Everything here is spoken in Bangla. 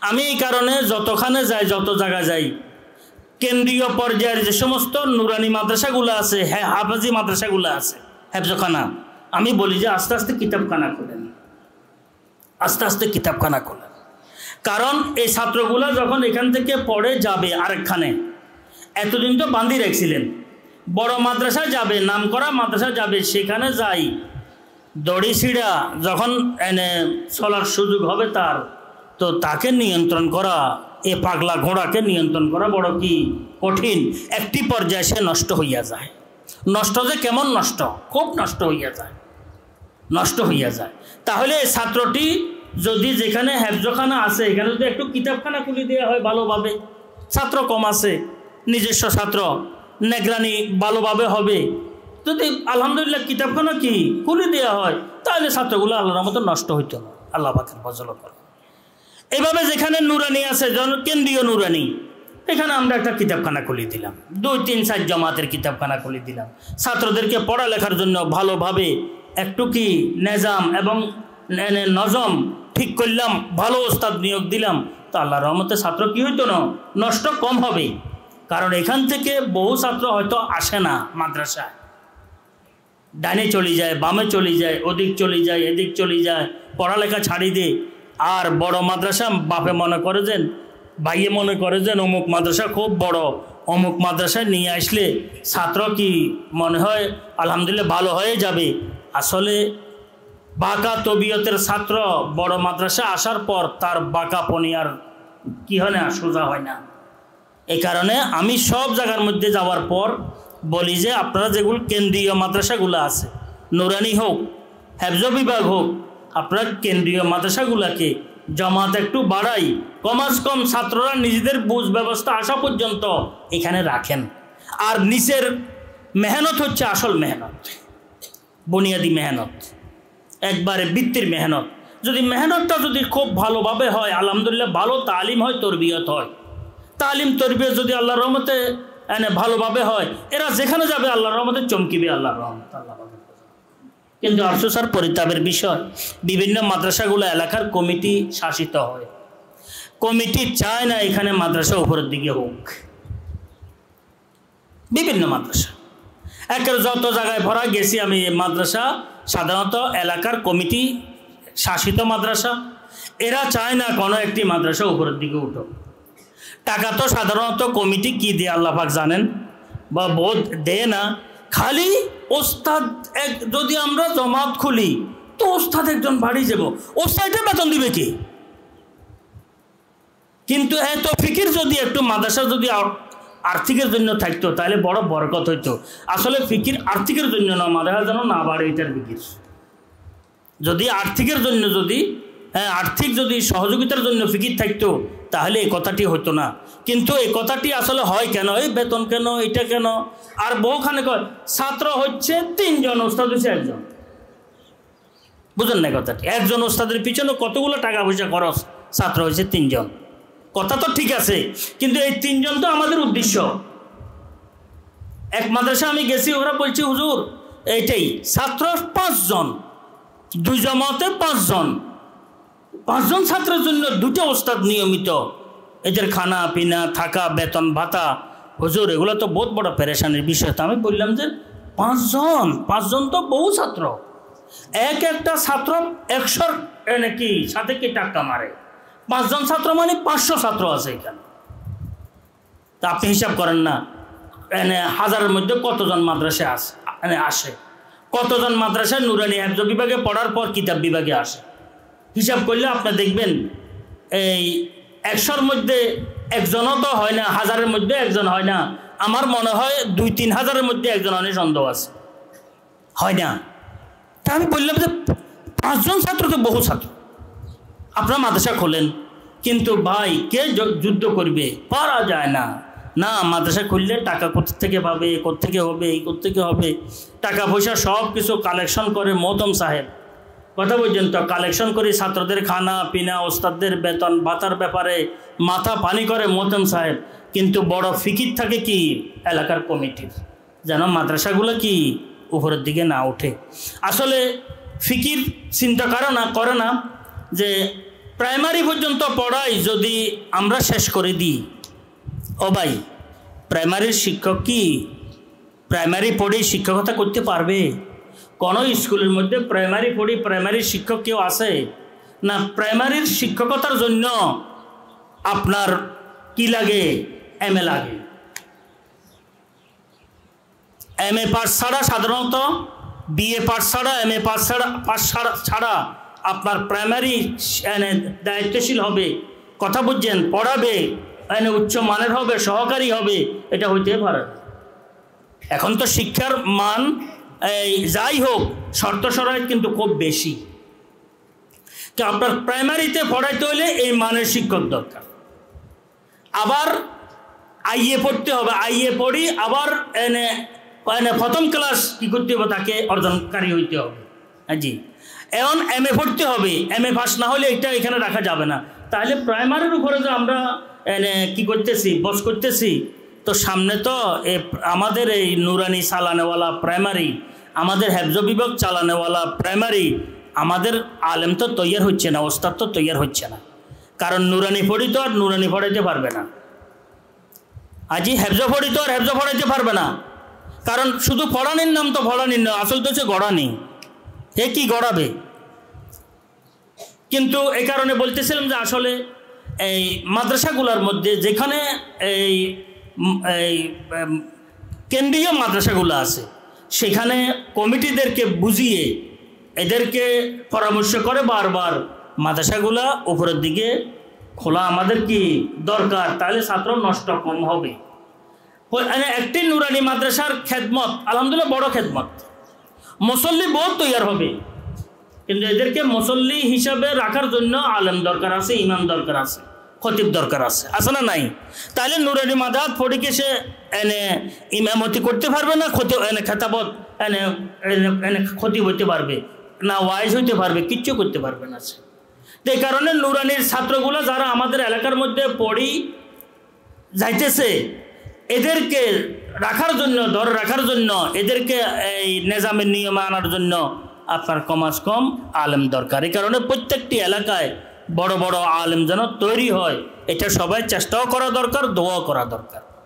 আমি এই কারণে যতখানে যাই, যত জায়গা যাই, কেন্দ্রীয় পর্যায়ের যে সমস্ত নুরানি মাদ্রাসাগুলো আছে, হ্যাঁ হাফেজি মাদ্রাসাগুলো আছে, হেফজখানা, আমি বলি যে আস্তে আস্তে কিতাবখানা খোলেন, আস্তে আস্তে কিতাবখানা খোলেন। কারণ এই ছাত্রগুলো যখন এখান থেকে পড়ে যাবে আরেকখানে, এতদিন তো বান্ধি রাখছিলেন, বড় মাদ্রাসা যাবে, নাম করা মাদ্রাসা যাবে, সেখানে যাই দড়ি ছিঁড়া যখন এনে চলার সুযোগ হবে তার, তো তাকে নিয়ন্ত্রণ করা, এ পাগলা ঘোড়াকে নিয়ন্ত্রণ করা বড় কি কঠিন। একটি পর্যায়ে সে নষ্ট হইয়া যায়। নষ্ট যে কেমন নষ্ট, খুব নষ্ট হইয়া যায়, নষ্ট হইয়া যায়। তাহলে ছাত্রটি যদি যেখানে হেফজখানা আছে এখানে যদি একটু কিতাবখানা খুলে দেওয়া হয় ভালোভাবে, ছাত্র কম আছে, নিজস্ব ছাত্র, নেগরানি ভালোভাবে হবে, যদি আলহামদুলিল্লাহ কিতাবখানা কি খুলে দেওয়া হয়, তাহলে ছাত্রগুলো আল্লাহর মতো নষ্ট হইতো না। আল্লাহ পাকের ফজল করে। এভাবে যেখানে নুরানি আছে, কেন্দ্রীয় নুরানি, এখানে আমরা একটা কিতাবখানা খুলে দিলাম, 2-3-4 জমাতের কিতাবখানা খুলে দিলাম, ছাত্রদেরকে পড়ালেখার জন্য ভালোভাবে একটু কি নিজাম এবং নজম ঠিক করলাম, ভালো ওস্তাদ নিয়োগ দিলাম, তো আল্লাহর রহমতে ছাত্র কি হইতো না, নষ্ট কম হবে। কারণ এখান থেকে বহু ছাত্র হয়তো আসে না মাদ্রাসায়, ডানে চলে যায়, বামে চলে যায়, ওদিক চলে যায়, এদিক চলে যায়, পড়ালেখা ছাড়ি দিয়ে। আর বড় মাদ্রাসা বাপে মনে করে যেন, ভাইয়ে মনে করে যেন অমুক মাদ্রাসা খুব বড়, অমুক মাদ্রাসায় নিয়ে আসলে ছাত্র কি মনে হয় আলহামদুলিল্লাহ ভালো হয়ে যাবে। আসলে বাঁকা তবিয়তের ছাত্র বড় মাদ্রাসা আসার পর তার বাঁকা পনিয়ার কি হয় না, সোজা হয় না। এই কারণে আমি সব জায়গার মধ্যে যাওয়ার পর বলি যে আপনারা যেগুলো কেন্দ্রীয় মাদ্রাসাগুলো আছে, নুরানি হোক, হেফজ বিভাগ হোক, আপনার কেন্দ্রীয় মাদ্রাসাগুলোকে জমাত একটু বাড়াই, কমাস কম ছাত্ররা নিজেদের বুঝ ব্যবস্থা আসা পর্যন্ত এখানে রাখেন। আর নিচের মেহনত হচ্ছে আসল মেহনত, বুনিয়াদি মেহনত, একবারে বৃত্তির মেহনত। যদি মেহনতটা যদি খুব ভালোভাবে হয়, আলহামদুলিল্লাহ ভালো তালিম হয়, তরবিয়ত হয়, তালিম তরবিয়ত যদি আল্লাহর রহমতে ভালোভাবে হয়, এরা যেখানে যাবে আল্লাহর রহমতে চমকিবে, আল্লাহর রহমত। কিন্তু আফসোস আর পরিতাপের বিষয়, বিভিন্ন মাদ্রাসাগুলো এলাকার কমিটি শাসিত হয়, কমিটি চায় না এখানে মাদ্রাসা উপরের দিকে হোক। বিভিন্ন মাদ্রাসা একের যত জায়গায় ভরা গেছি আমি, মাদ্রাসা সাধারণত এলাকার কমিটি শাসিত মাদ্রাসা, এরা চায় না কোনো একটি মাদ্রাসা উপরের দিকে উঠো। টাকা তো সাধারণত কমিটি কি দিয়ে আল্লাহ পাক জানেন, বা বোধ দেয় না, খালি ওস্তাদ এক যদি আমরা জমাত খুলি তো ওস্তাদ একজন বাড়ি যাব, ওস্তাদটা বেতন দিবে কি? কিন্তু এত ফিকির যদি একটু মাদ্রাসা যদি আর্থিকের জন্য থাকতো তাহলে বড় বরকত হইতো। আসলে ফিকির আর্থিকের জন্য না, মাদ্রাসা যেন না বাড়ে, এটার ফিকির। যদি আর্থিকের জন্য, যদি আর্থিক যদি সহযোগিতার জন্য ফিকির থাকতো তাহলে এই কথাটি হতো না। কিন্তু এই কথাটি আসলে হয় কেন, এই বেতন কেন, এটা কেন। আর বহুখানে কয় ছাত্র হচ্ছে 3 জন, ওস্তাদ হচ্ছে 1 জন। বুঝেন না কথাটি? একজন ওস্তাদের পিছনে কতগুলো টাকা পয়সা খরচ, ছাত্র হয়েছে 3 জন। কথা তো ঠিক আছে, কিন্তু এই 3 জন তো আমাদের উদ্দেশ্য। এক মাদ্রাসা আমি গেছি, ওরা বলছে হুজুর এইটাই, ছাত্র 5 জন, 2 জমাতে 5 জন, 5 জন ছাত্রের জন্য 2টা ওস্তাদ নিয়মিত, এদের খানা পিনা থাকা বেতন ভাতা, হুজুর এগুলো তো বহুত বড় পেরেশানির বিষয়। তো আমি বললাম যে 5 জন তো বহু ছাত্র, একটা ছাত্র 100 নাকি সাথে কি টাকা মারে, 5 জন ছাত্র মানে 500 ছাত্র আছে এখানে। তা আপনি হিসাব করেন না, হাজারের মধ্যে কতজন মাদ্রাসা আসে, কতজন মাদ্রাসায় নুরানি হেফজ বিভাগে পড়ার পর কিতাব বিভাগে আসে। হিসাব করলে আপনি দেখবেন এই 100-র মধ্যে 1 জনও তো হয় না, হাজারের মধ্যে 1 জন হয় না। আমার মনে হয় 2-3 হাজারের মধ্যে 1 জন অনেক সন্দেহ আছে, হয় না। তা আমি বললাম যে 5 জন ছাত্র তো বহু ছাত্র, আপনারা মাদ্রাসা খোলেন, কিন্তু ভাই কে যুদ্ধ করবে, পারা যায় না। না, মাদ্রাসা খুললে টাকা কোত্থেকে পাবে, কোত্থেকে হবে, এই কোত্থেকে হবে, টাকা পয়সা সব কিছু কালেকশন করে মহতম সাহেব, কথা বলছেন তো, কালেকশন করে ছাত্রদের খানা পিনা, ওস্তাদদের বেতন ভাতার ব্যাপারে মাথা পানি করে মহতম সাহেব। কিন্তু বড় ফিকির থাকে কি এলাকার কমিটির, যেন মাদ্রাসাগুলো কি উপরের দিকে না ওঠে। আসলে ফিকির চিন্তা করে না যে প্রাইমারি পর্যন্ত পড়াই যদি আমরা শেষ করে দিই, ও ভাই প্রাইমারির শিক্ষক কি প্রাইমারি পড়ে শিক্ষকতা করতে পারবে? কোনো স্কুলের মধ্যে প্রাইমারি পড়ে প্রাইমারির শিক্ষক কেউ আছে না? প্রাইমারির শিক্ষকতার জন্য আপনার কি লাগে? MA লাগে। MA পাস ছাড়া সাধারণত BA পাস ছাড়া MA পাস ছাড়া আপনার প্রাইমারি দায়িত্বশীল হবে, কথা বুঝছেন, পড়াবে, উচ্চ মানের হবে, সহকারী হবে, এটা হইতে পারে। এখন তো শিক্ষার মান যাই হোক শর্ত শরাইত কিন্তু খুব বেশি। তো আপনার প্রাইমারিতে পড়াইতে হলে এই মানের শিক্ষক দরকার। আবার IA পড়তে হবে, IA পড়ি আবার প্রথম ক্লাস কি করতে হবে, তাকে অর্জনকারী হইতে হবে। জি, এখন MA পড়তে হবে, MA পাস না হলে এটা এখানে রাখা যাবে না। তাহলে প্রাইমারির উপরে যে আমরা কি করতেছি, বস করতেছি, তো সামনে তো আমাদের এই নুরানি চালানেওয়ালা প্রাইমারি, আমাদের হেফজ বিভাগ চালানেওয়ালা প্রাইমারি, আমাদের আলেম তো তৈয়ার হচ্ছে না, ওস্তাদ তো তৈয়ার হচ্ছে না। কারণ নুরানি পড়ি তো আর নুরানি পড়াইতে পারবে না, আজি হেফজ পড়ি তো আর হেফজ পড়াইতে পারবে না। কারণ শুধু পড়ানির নাম তো পড়ানির না, আসল তো হচ্ছে গড়ানি, এ কি গড়াবে? কিন্তু এই কারণে বলতেছিলাম যে আসলে এই মাদ্রাসাগুলোর মধ্যে যেখানে এই কেন্দ্রীয় মাদ্রাসাগুলো আছে সেখানে কমিটিদেরকে বুঝিয়ে এদেরকে পরামর্শ করে বারবার মাদ্রাসাগুলা উপরের দিকে খোলা আমাদের কি দরকার, তাহলে ছাত্র নষ্ট কম হবে। একটি নুরানি মাদ্রাসার খেদমত আলহামদুলিল্লাহ বড় খেদমত, মুসল্লি বহুত তৈয়ার হবে, কিন্তু এদেরকে মুসল্লি হিসাবে রাখার জন্য আলেম দরকার আছে, ইমাম দরকার আছে, খতিব দরকার আছে, আছে না নাই? তাহলে নুরানি মাদ্রাসা পড়িকে সে ইমামতি করতে পারবে না, খেতাবত খতিব হইতে পারবে না, ওয়াইজ হইতে পারবে, কিচ্ছু করতে পারবে না। এই কারণে নুরানির ছাত্রগুলো যারা আমাদের এলাকার মধ্যে পড়ি যাইতেছে, এদেরকে রাখার জন্য, ধরে রাখার জন্য, এদেরকে এই নিজামের নিয়মে আনার জন্য আপনার কমাস কম আলেম দরকার। এই কারণে প্রত্যেকটি এলাকায় বড় বড় আলেম যেন তৈরি হয়, এটা সবাই চেষ্টাও করা দরকার, দোয়াও করা দরকার।